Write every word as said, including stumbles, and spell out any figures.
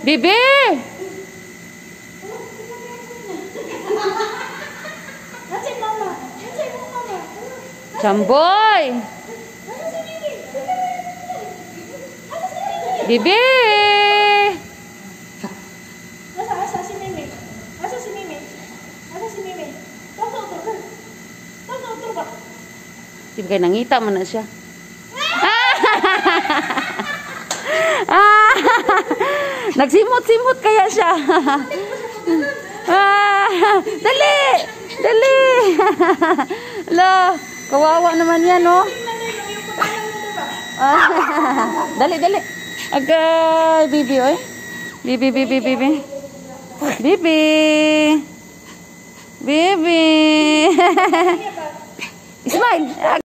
Bibi! Chamboy! Bibi! Asa, asa si Mimi? Asa si Mimi? Asa si Mimi? Toto, toto. Toto, toto ba? Di ba kayo nangita man na siya? Ah! Nagsimot-simot kaya siya. Ah! Dali! Dali! Ala, kawawa naman yan, no? Ah, dali, dali. Agay, bibi, oy. Bibi, bibi, bibi. Bibi. Bibi. Smile.